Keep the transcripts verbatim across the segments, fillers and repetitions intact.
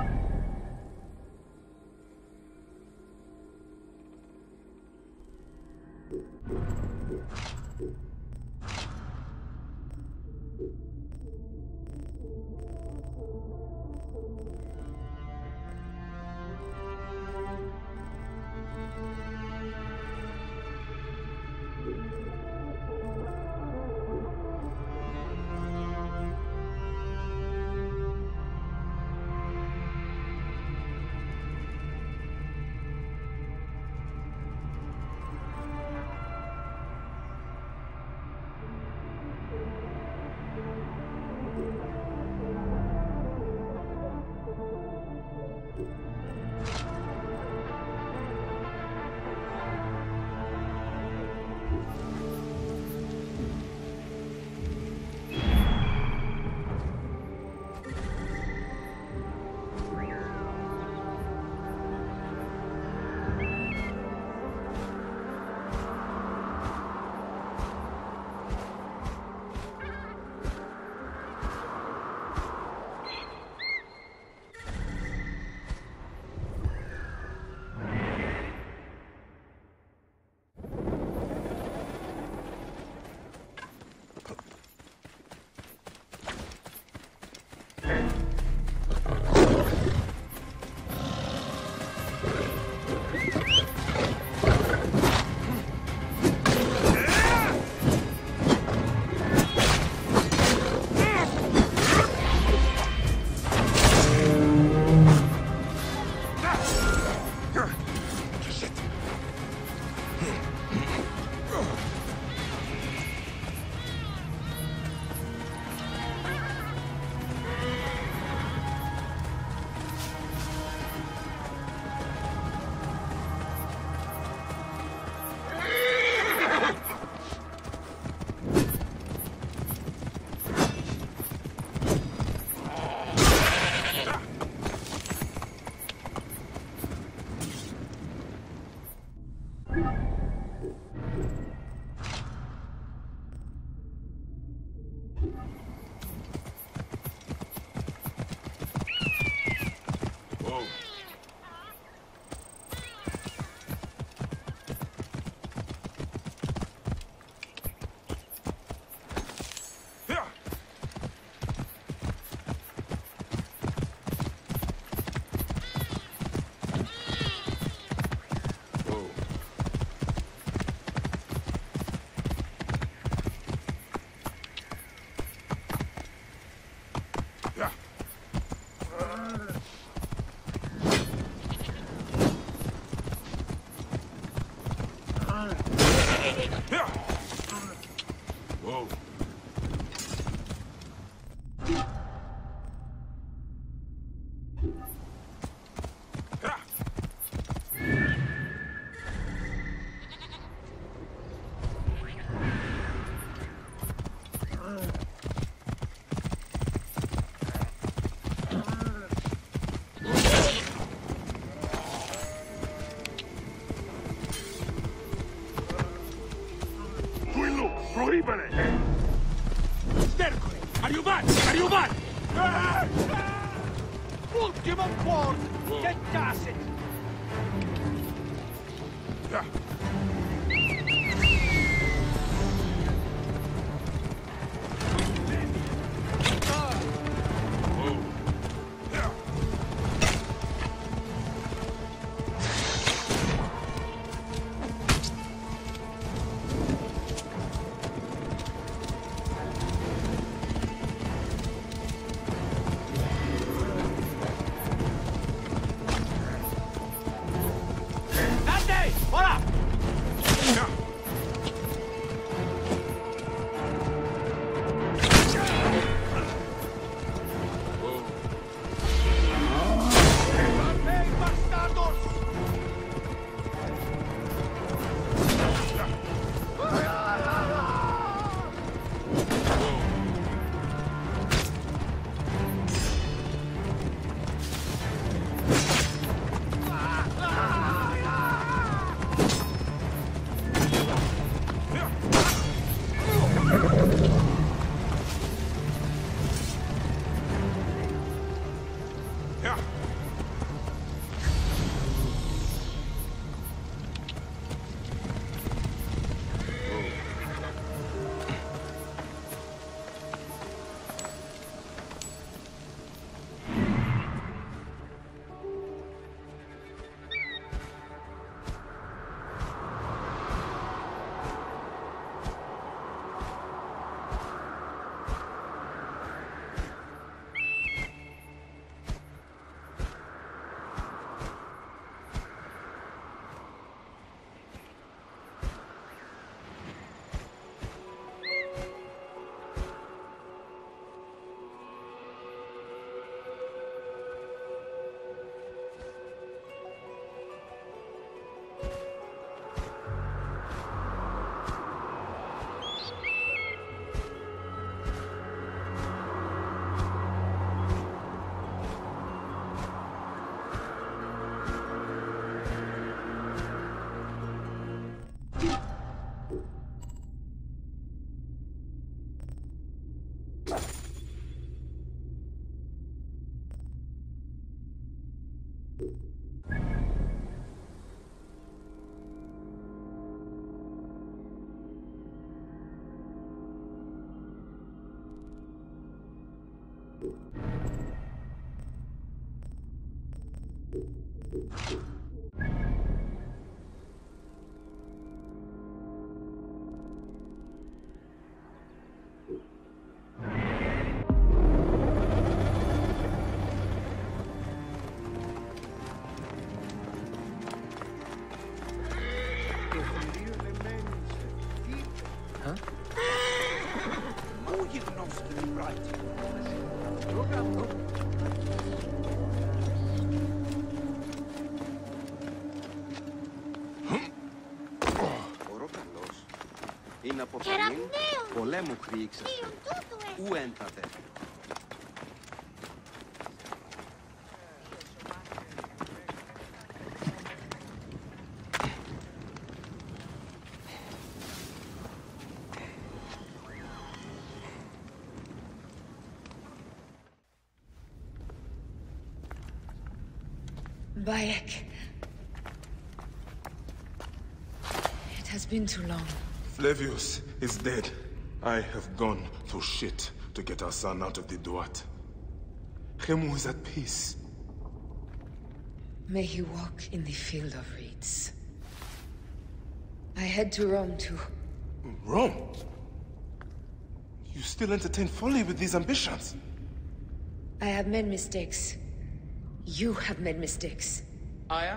Proibere! Stercole! Arrivati! Arrivati! Ultimo quart! Che tasse! Πολέμου χρήξασε. Ου έντατε. Bayek. It has been too long. Flavius is dead. I have gone through shit to get our son out of the Duat. Khemu is at peace. May he walk in the field of reeds. I head to Rome too. Rome? You still entertain folly with these ambitions? I have made mistakes. You have made mistakes. Aya?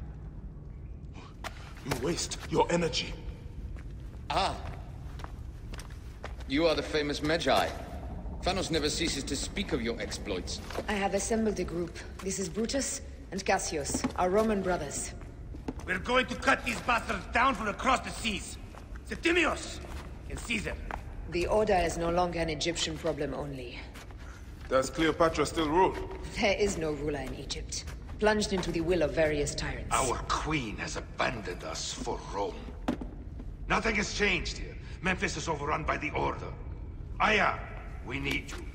You waste your energy. Ah. You are the famous Magi. Thanos never ceases to speak of your exploits. I have assembled a group. This is Brutus and Cassius, our Roman brothers. We're going to cut these bastards down from across the seas. Septimius and Caesar. The Order is no longer an Egyptian problem only. Does Cleopatra still rule? There is no ruler in Egypt. Plunged into the will of various tyrants. Our queen has abandoned us for Rome. Nothing has changed here. Memphis is overrun by the Order. Aya, we need you.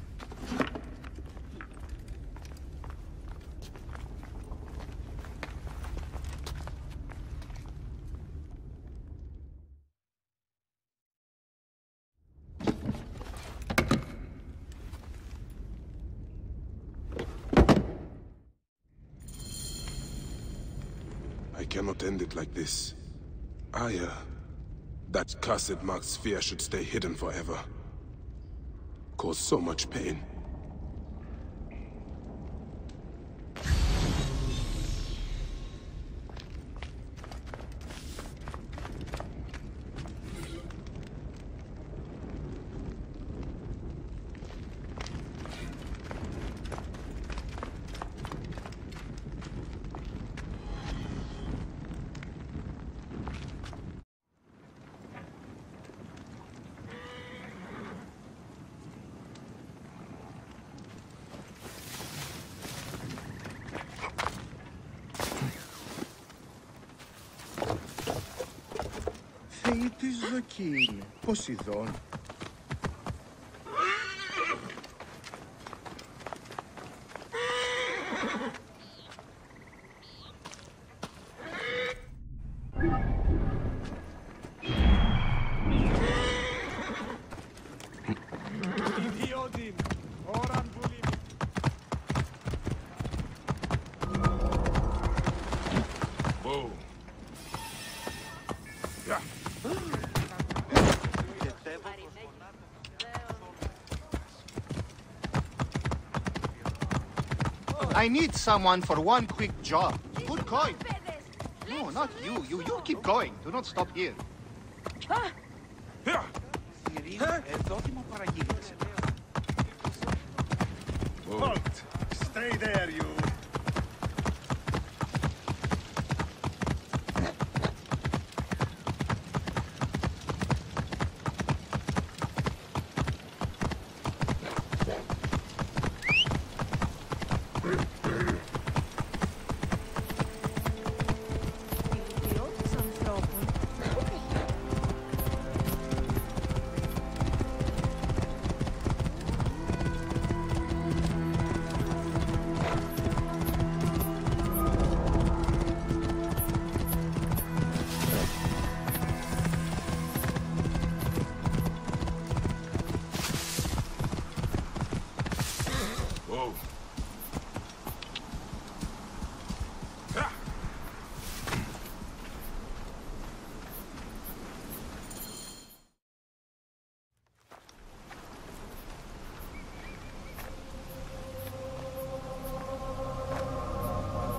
I cannot end it like this. Aya, that cursed Mark Sphere should stay hidden forever. Cause so much pain. Θεοί της Δοκή είναι. Ποσειδών. I need someone for one quick job. Good coin. No, not you. You you keep going. Do not stop here. Halt! Stay there, you.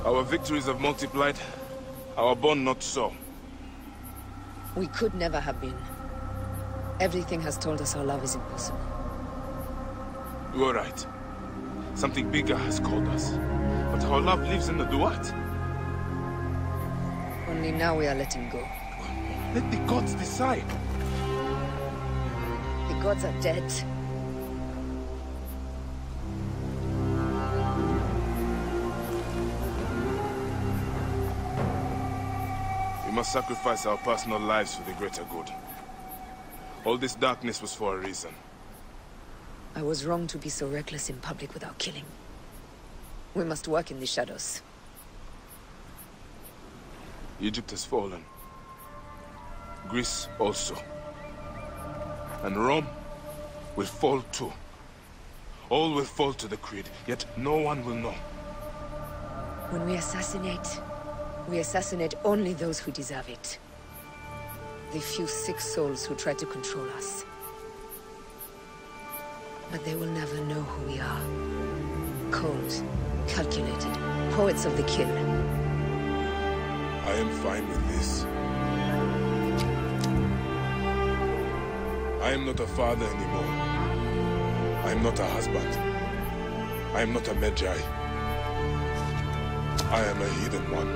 Our victories have multiplied, our bond not so. We could never have been. Everything has told us our love is impossible. You are right. Something bigger has called us. But our love lives in the Duat. Only now we are letting go. Let the gods decide. The gods are dead. We must sacrifice our personal lives for the greater good. All this darkness was for a reason. I was wrong to be so reckless in public without killing. We must work in the shadows. Egypt has fallen. Greece also. And Rome will fall too. All will fall to the Creed, yet no one will know. When we assassinate, we assassinate only those who deserve it. The few sick souls who try to control us. But they will never know who we are. Cold, calculated, poets of the kill. I am fine with this. I am not a father anymore. I am not a husband. I am not a Magi. I am a hidden one.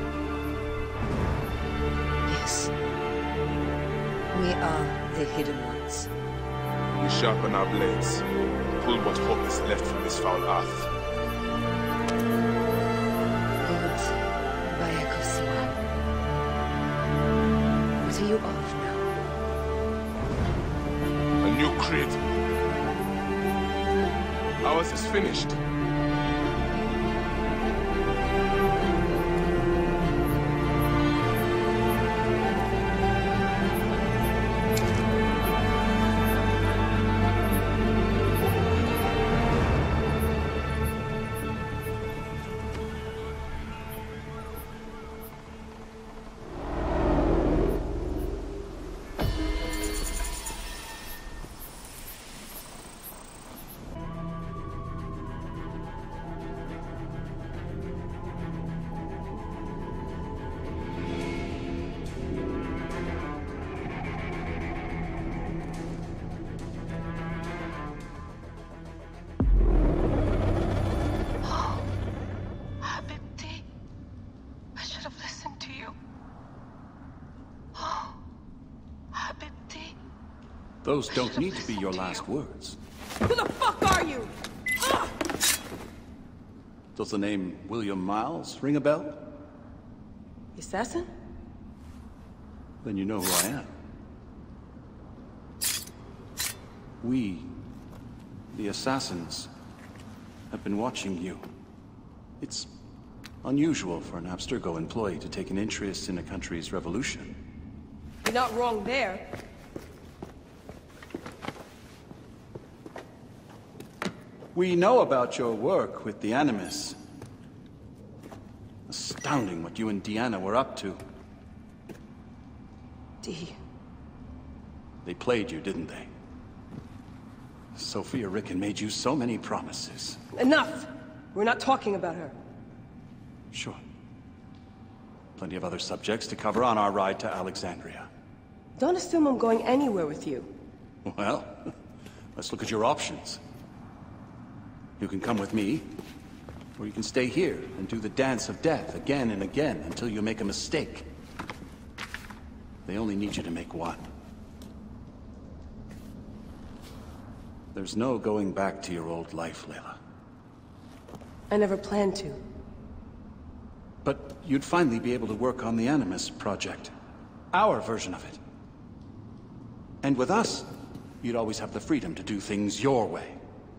Yes. We are the hidden ones. We sharpen our blades, pull what hope is left from this foul earth. Old Bayek of Siwa. What are you of now? A new creed. Ours is finished. Those don't need to be your last words. Who the fuck are you? Ah! Does the name William Miles ring a bell? The assassin? Then you know who I am. We, the assassins, have been watching you. It's unusual for an Abstergo employee to take an interest in a country's revolution. You're not wrong there. We know about your work with the Animus. Astounding what you and Deanna were up to. D. They played you, didn't they? Sophia Ricken made you so many promises. Enough! We're not talking about her. Sure. Plenty of other subjects to cover on our ride to Alexandria. Don't assume I'm going anywhere with you. Well, let's look at your options. You can come with me, or you can stay here and do the dance of death again and again until you make a mistake. They only need you to make one. There's no going back to your old life, Layla. I never planned to. But you'd finally be able to work on the Animus project. Our version of it. And with us, you'd always have the freedom to do things your way.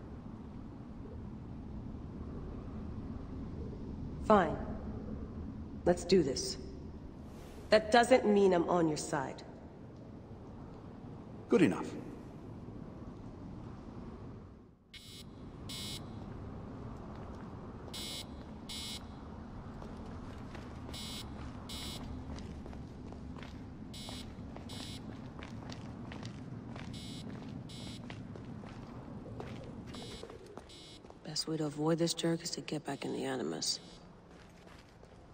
Fine. Let's do this. That doesn't mean I'm on your side. Good enough. Best way to avoid this jerk is to get back in the Animus.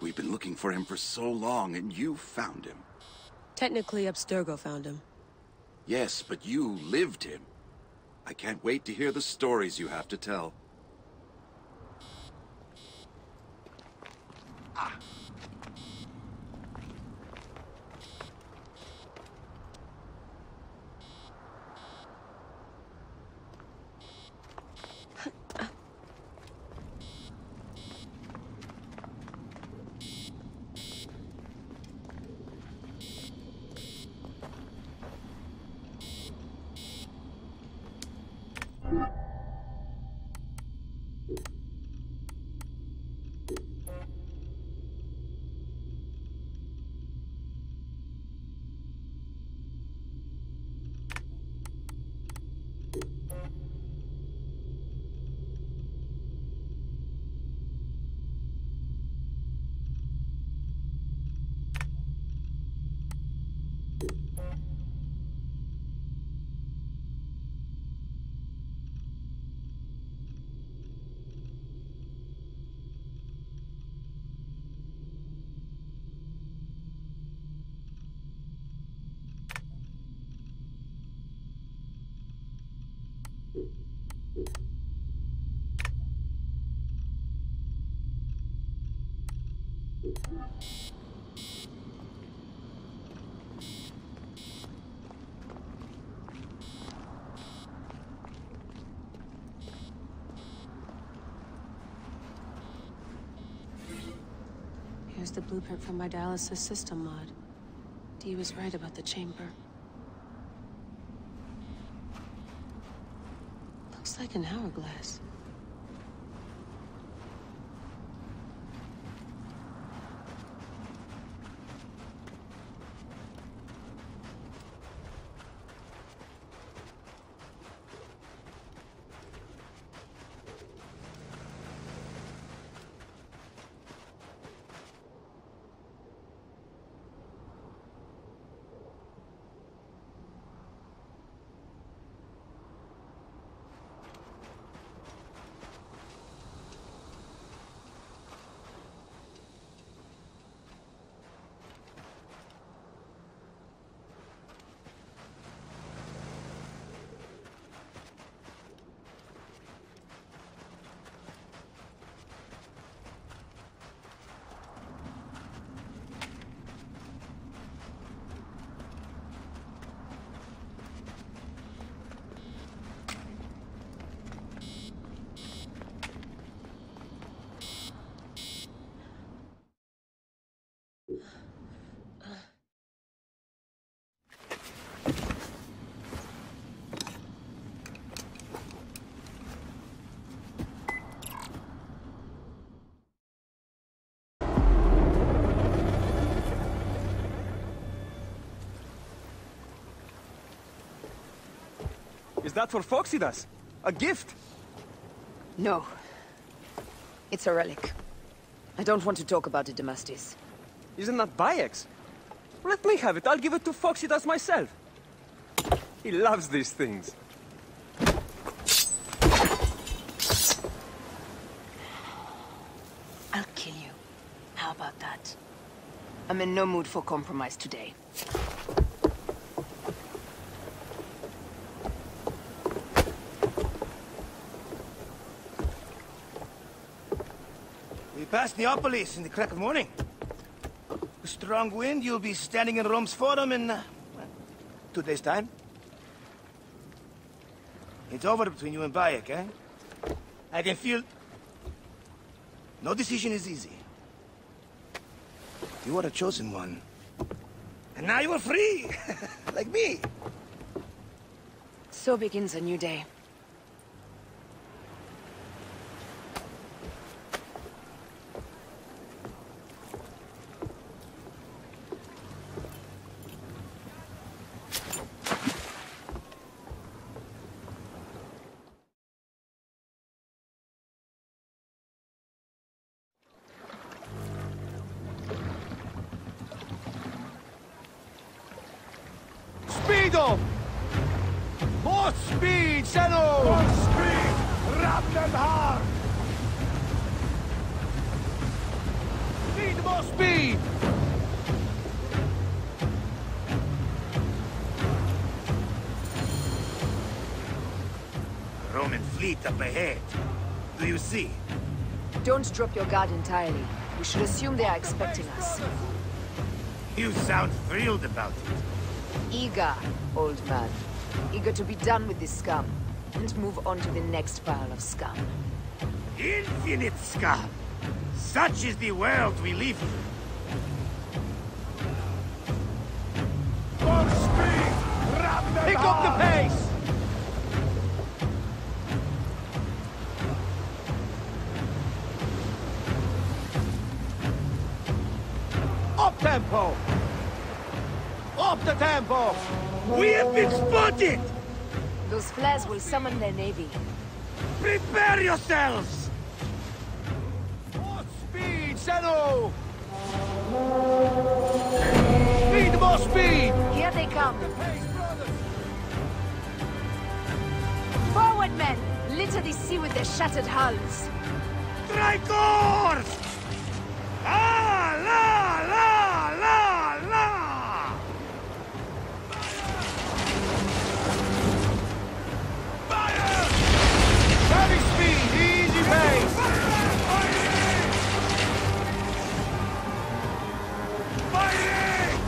We've been looking for him for so long, and you found him. Technically, Abstergo found him. Yes, but you lived him. I can't wait to hear the stories you have to tell. Ah. Here's the blueprint from my dialysis system mod. Dee was right about the chamber. Looks like an hourglass. Is that for Phoxidas? A gift? No. It's a relic. I don't want to talk about it, Damastis. Isn't that Bayek's? Let me have it. I'll give it to Phoxidas myself. He loves these things. I'll kill you. How about that? I'm in no mood for compromise today. We passed Neapolis in the crack of morning. A strong wind, you'll be standing in Rome's Forum in, uh, well, two days' time. It's over between you and Bayek, eh? I can feel... No decision is easy. You are a chosen one. And now you are free! Like me! So begins a new day. Speedo! More speed, Zeno! More speed! Wrap them hard! Speed, more speed! Roman fleet up ahead. Do you see? Don't drop your guard entirely. We should assume they are expecting us. You sound thrilled about it. Eager, old man. Eager to be done with this scum, and move on to the next pile of scum. Infinite scum! Such is the world we live in. Full speed! Wrap them Pick hard. Up the pace! Up tempo! Up the tempo! We have been spotted! Those flares will summon their navy. Prepare yourselves! More speed, Zeno! Speed, more speed! Here they come. Forward, men! Litter the sea with their shattered hulls. Strikers! Ah, la, la, la, la! Fire! Heavy speed, easy pace! Fighting!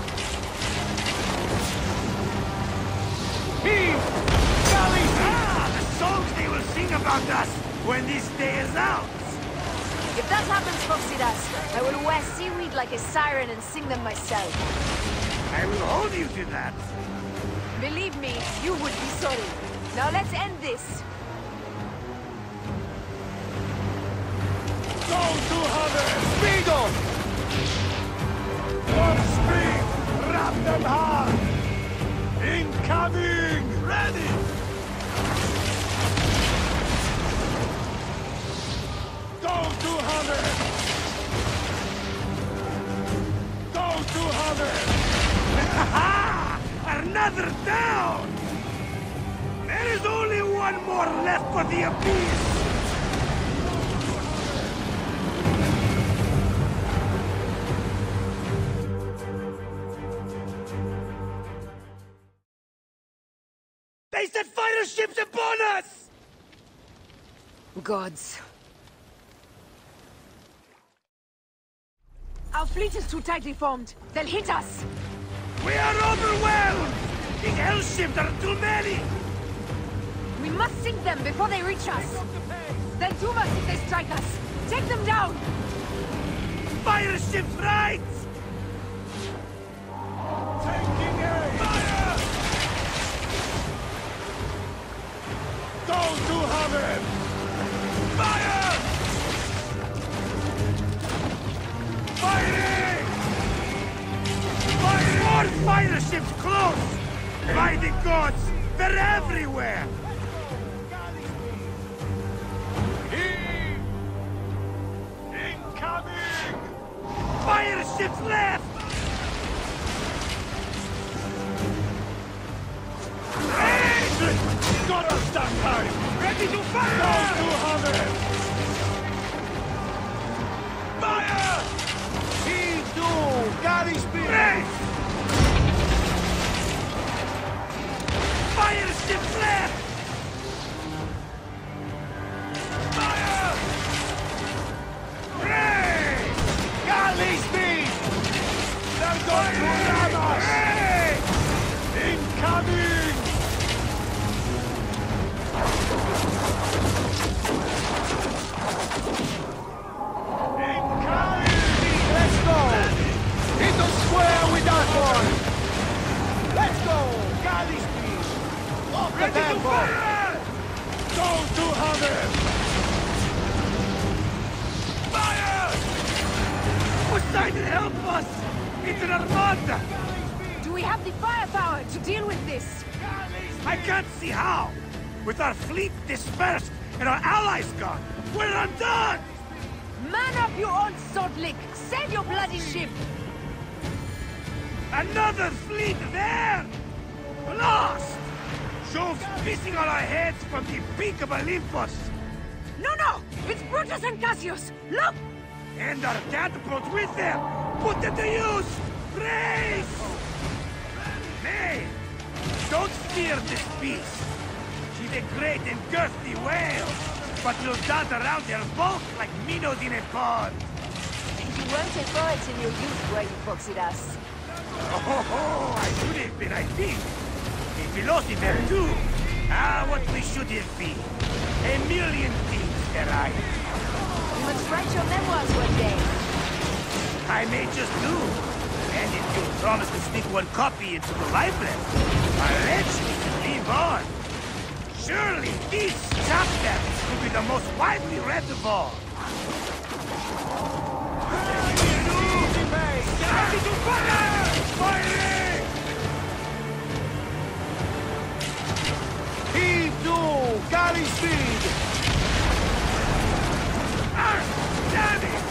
Heave! Galley! Ah, the songs they will sing about us when this day is out! If that happens, Foxidas, I will wear seaweed like a siren and sing them myself. I will hold you to that. Believe me, you would be sorry. Now let's end this. Go to Hunter! Speed on! One speed! Wrap them hard! Incoming! Ready! Go to Hunter! Go to Hunter! Another down! There is only one more left for the abyss! They set fighter ships upon us! Gods. Our fleet is too tightly formed. They'll hit us. We are overwhelmed! These hell ships are too many! We must sink them before they reach us. They'll doom us if they strike us. Take them down! Fire ships right! Taking aim! Fire! Go to Haven! Fire! Fighting! Fighting! More fighter ships close! By the gods, they're everywhere! Heave! Incoming! Fire ships left! Hey! Got us that time! Ready to fire! Go to Haven! Fire! He do! Galley speed! Race! Fire ships left! Fire! Ray! Galley speed! They're going to ram us! Ray! Incoming! Incoming! Let's go! Hit the square with that one! Let's go! Galley speed! Off the tempo! Go to Haven! Fire! Poseidon, help us! It's an armada! Do we have the firepower to deal with this? I can't see how! With our fleet dispersed and our allies gone, we're undone! Man up, you old sod lick! Save your bloody ship! Another fleet there! Lost! Jove's pissing on our heads from the peak of Olympus! No, no! It's Brutus and Cassius! Look! And our catapults with them! Put them to use! Race! May! Don't fear this beast! She's a great and girthy whale, but will dart around her bulk like minnows in a pond! You weren't a poet in your youth, were you, Phoxidas? Oh, oh, I should have been, I think. A philosopher, too. Ah, what we should have been. A million things, Erai. You must write your memoirs one day. I may just do. And if you promise to stick one copy into the library, I'll let you live on. Surely these chapters will be the most widely read of all. Ready to fire! Firing! Heave to! Galley speed! Ah! Damn it!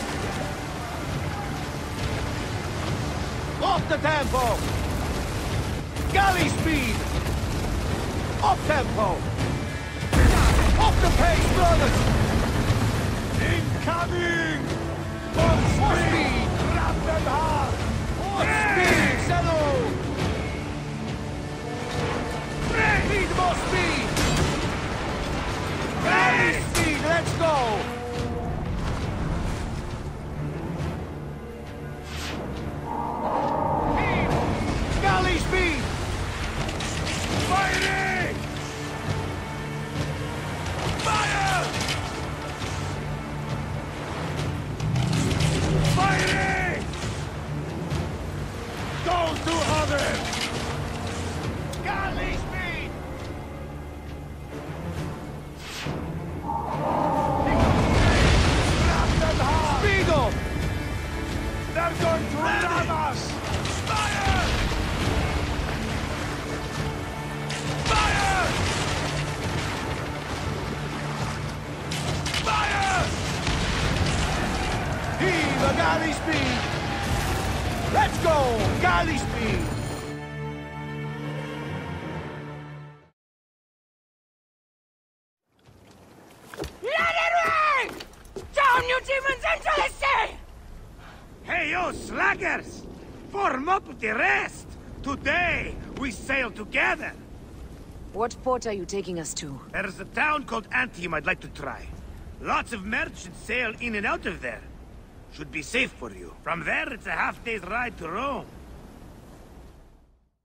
Off the tempo! Galley speed! Off tempo! Off the pace, brothers! Incoming! More speed! Grab them hard! More speed! Settle! Need more speed! Galley speed! Let's go! Galley speed! Firing! Fire! Firing! Go two hundred! Galley speed! Grab them hard! Speed up! They're going to ram us! Fire! Fire! Fire! Heave a galley speed! Let's go! Galley speed! Let it rain! Down, you demons, into the sea! Hey, you slackers! Form up with the rest! Today, we sail together! What port are you taking us to? There's a town called Antium I'd like to try. Lots of merchants sail in and out of there. Should be safe for you. From there, it's a half-day's ride to Rome.